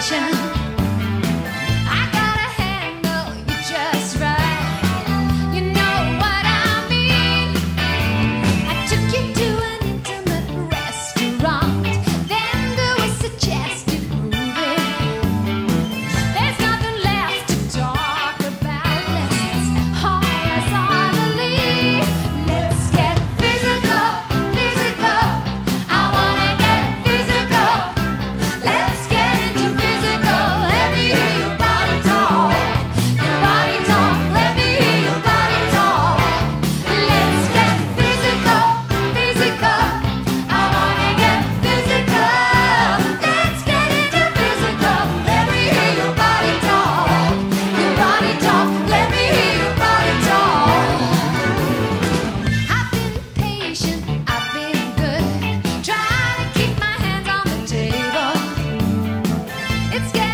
station. I gotta handle you just right. You know what I mean. I took you to an intimate restaurant. Then there was suggestive grooving. There's nothing left to talk about. Let's horizontally. Let's get physical, physical. I wanna get physical. Let's get into physical. Let me hear your body talk. Your body talk. Let me hear your body talk. Let's get physical, physical. I wanna get physical. Let's get into physical. Let me hear your body talk. Your body talk. Let me hear your body talk. I've been patient. I've been good. Trying to keep my hands on the table. It's getting